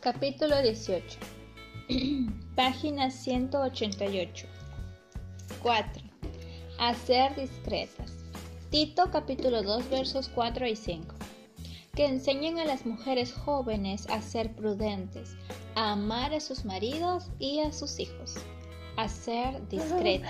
Capítulo 18. Página 188. 4. Hacer discretas. Tito capítulo 2 versos 4 y 5. Que enseñen a las mujeres jóvenes a ser prudentes, a amar a sus maridos y a sus hijos. A ser discretas.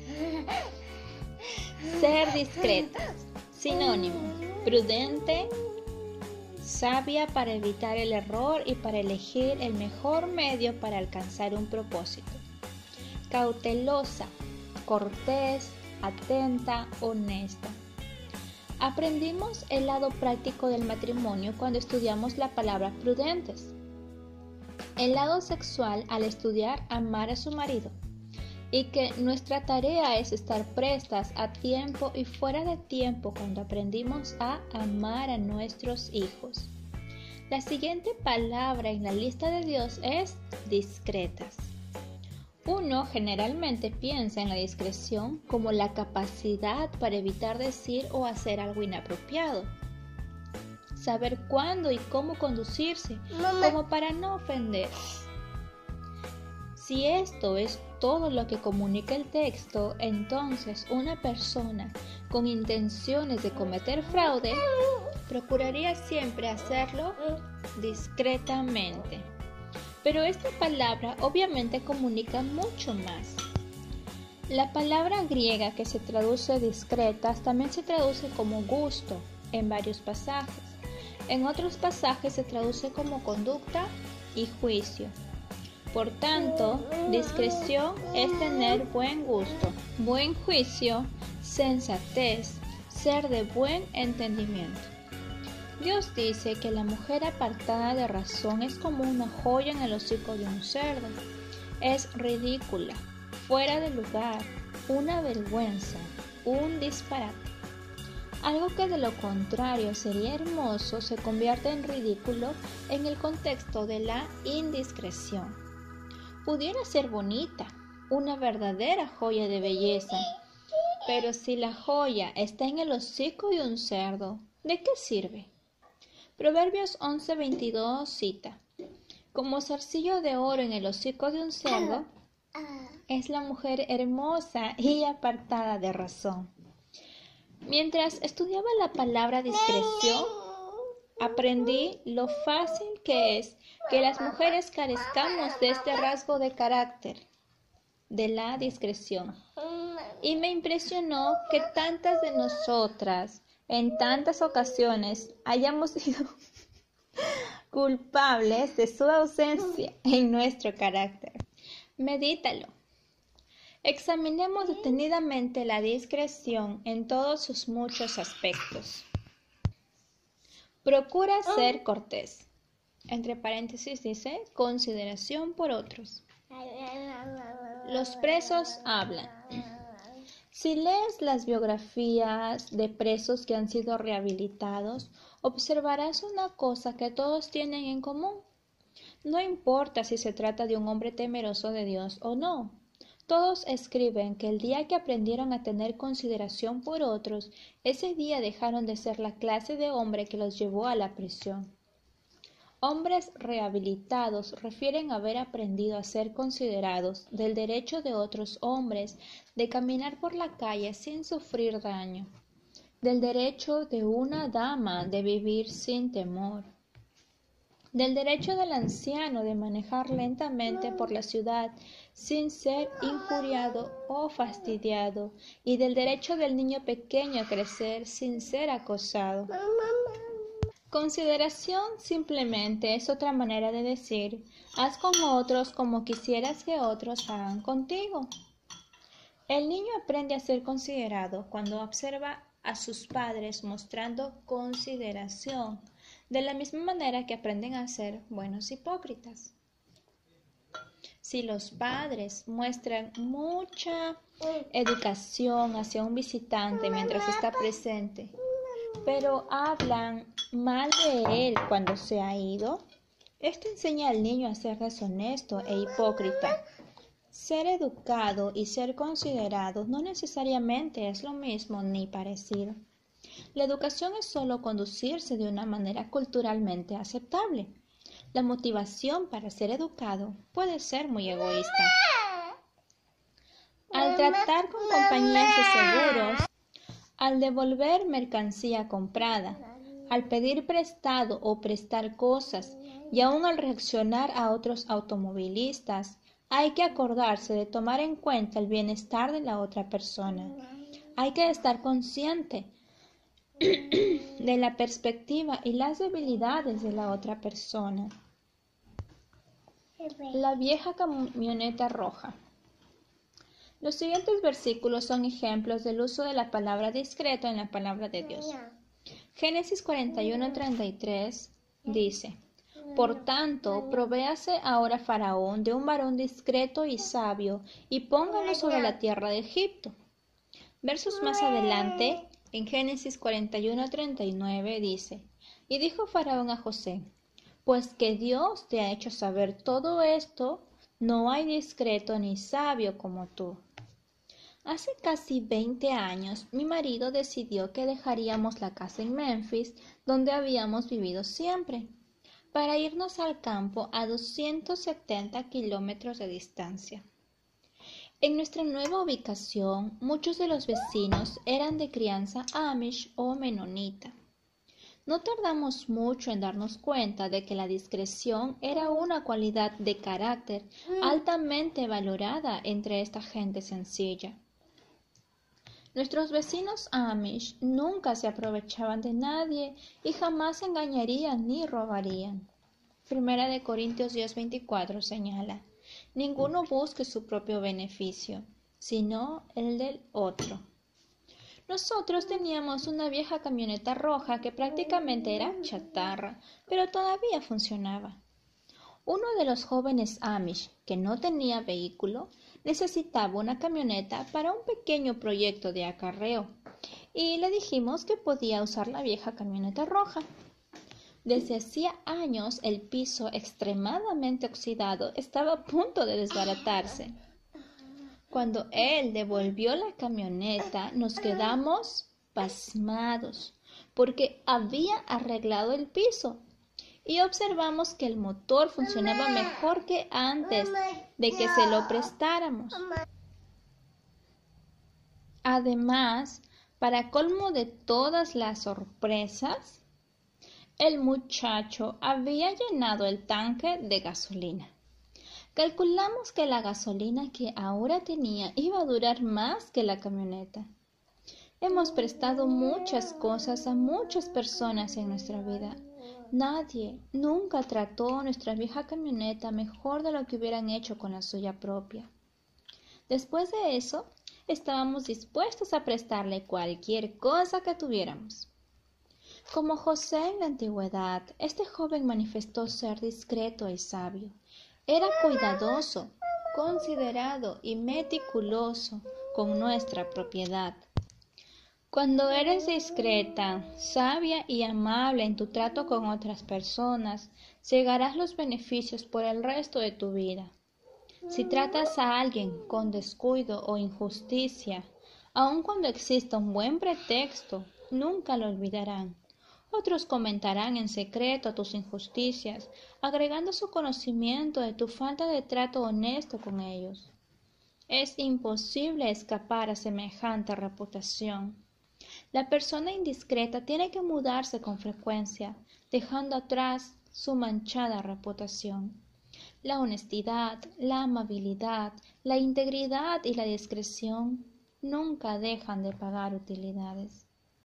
Ser discretas. Sinónimo: prudente, sabia para evitar el error y para elegir el mejor medio para alcanzar un propósito. Cautelosa, cortés, atenta, honesta. Aprendimos el lado práctico del matrimonio cuando estudiamos la palabra prudentes. El lado sexual al estudiar amar a su marido. Y que nuestra tarea es estar prestas a tiempo y fuera de tiempo cuando aprendimos a amar a nuestros hijos. La siguiente palabra en la lista de Dios es discretas. Uno generalmente piensa en la discreción como la capacidad para evitar decir o hacer algo inapropiado. Saber cuándo y cómo conducirse, como para no ofender. Si esto es todo lo que comunica el texto, entonces una persona con intenciones de cometer fraude procuraría siempre hacerlo discretamente. Pero esta palabra obviamente comunica mucho más. La palabra griega que se traduce discretas también se traduce como gusto en varios pasajes. En otros pasajes se traduce como conducta y juicio. Por tanto, discreción es tener buen gusto, buen juicio, sensatez, ser de buen entendimiento. Dios dice que la mujer apartada de razón es como una joya en el hocico de un cerdo. Es ridícula, fuera de lugar, una vergüenza, un disparate. Algo que de lo contrario sería hermoso se convierte en ridículo en el contexto de la indiscreción. Pudiera ser bonita, una verdadera joya de belleza, pero si la joya está en el hocico de un cerdo, ¿de qué sirve? Proverbios 11:22 cita: como zarcillo de oro en el hocico de un cerdo, es la mujer hermosa y apartada de razón. Mientras estudiaba la palabra discreción, aprendí lo fácil que es que las mujeres carezcamos de este rasgo de carácter, de la discreción. Y me impresionó que tantas de nosotras, en tantas ocasiones, hayamos sido culpables de su ausencia en nuestro carácter. Medítalo. Examinemos detenidamente la discreción en todos sus muchos aspectos. Procura ser cortés. Entre paréntesis dice, consideración por otros. Los presos hablan. Si lees las biografías de presos que han sido rehabilitados, observarás una cosa que todos tienen en común. No importa si se trata de un hombre temeroso de Dios o no. Todos escriben que el día que aprendieron a tener consideración por otros, ese día dejaron de ser la clase de hombre que los llevó a la prisión. Hombres rehabilitados refieren haber aprendido a ser considerados del derecho de otros hombres de caminar por la calle sin sufrir daño, del derecho de una dama de vivir sin temor, del derecho del anciano de manejar lentamente por la ciudad sin ser injuriado o fastidiado, y del derecho del niño pequeño a crecer sin ser acosado. Consideración simplemente es otra manera de decir, haz con otros como quisieras que otros hagan contigo. El niño aprende a ser considerado cuando observa a sus padres mostrando consideración, de la misma manera que aprenden a ser buenos hipócritas. Si los padres muestran mucha educación hacia un visitante mientras está presente, pero hablan mal de él cuando se ha ido, esto enseña al niño a ser deshonesto e hipócrita. Ser educado y ser considerado no necesariamente es lo mismo ni parecido. La educación es solo conducirse de una manera culturalmente aceptable. La motivación para ser educado puede ser muy egoísta. Al tratar con compañías de seguros, al devolver mercancía comprada, al pedir prestado o prestar cosas y aún al reaccionar a otros automovilistas, hay que acordarse de tomar en cuenta el bienestar de la otra persona. Hay que estar consciente de la perspectiva y las debilidades de la otra persona. La vieja camioneta roja. Los siguientes versículos son ejemplos del uso de la palabra discreto en la palabra de Dios. Génesis 41:33 dice: Por tanto, provéase ahora Faraón de un varón discreto y sabio, y póngalo sobre la tierra de Egipto. Versos más adelante, en Génesis 41:39 dice: Y dijo Faraón a José: Pues que Dios te ha hecho saber todo esto, no hay discreto ni sabio como tú. Hace casi 20 años, mi marido decidió que dejaríamos la casa en Memphis, donde habíamos vivido siempre, para irnos al campo a 270 kilómetros de distancia. En nuestra nueva ubicación, muchos de los vecinos eran de crianza Amish o menonita. No tardamos mucho en darnos cuenta de que la discreción era una cualidad de carácter altamente valorada entre esta gente sencilla. Nuestros vecinos Amish nunca se aprovechaban de nadie y jamás engañarían ni robarían. Primera de Corintios 10:24 señala: Ninguno busque su propio beneficio, sino el del otro. Nosotros teníamos una vieja camioneta roja que prácticamente era chatarra, pero todavía funcionaba. Uno de los jóvenes Amish, que no tenía vehículo, necesitaba una camioneta para un pequeño proyecto de acarreo, y le dijimos que podía usar la vieja camioneta roja. Desde hacía años el piso extremadamente oxidado estaba a punto de desbaratarse. Cuando él devolvió la camioneta, nos quedamos pasmados, porque había arreglado el piso y observamos que el motor funcionaba mejor que antes de que se lo prestáramos. Además, para colmo de todas las sorpresas, el muchacho había llenado el tanque de gasolina. Calculamos que la gasolina que ahora tenía iba a durar más que la camioneta. Hemos prestado muchas cosas a muchas personas en nuestra vida. Nadie nunca trató nuestra vieja camioneta mejor de lo que hubieran hecho con la suya propia. Después de eso, estábamos dispuestos a prestarle cualquier cosa que tuviéramos. Como José en la antigüedad, este joven manifestó ser discreto y sabio. Era cuidadoso, considerado y meticuloso con nuestra propiedad. Cuando eres discreta, sabia y amable en tu trato con otras personas, llegarás los beneficios por el resto de tu vida. Si tratas a alguien con descuido o injusticia, aun cuando exista un buen pretexto, nunca lo olvidarán. Otros comentarán en secreto tus injusticias, agregando su conocimiento de tu falta de trato honesto con ellos. Es imposible escapar a semejante reputación. La persona indiscreta tiene que mudarse con frecuencia, dejando atrás su manchada reputación. La honestidad, la amabilidad, la integridad y la discreción nunca dejan de pagar utilidades.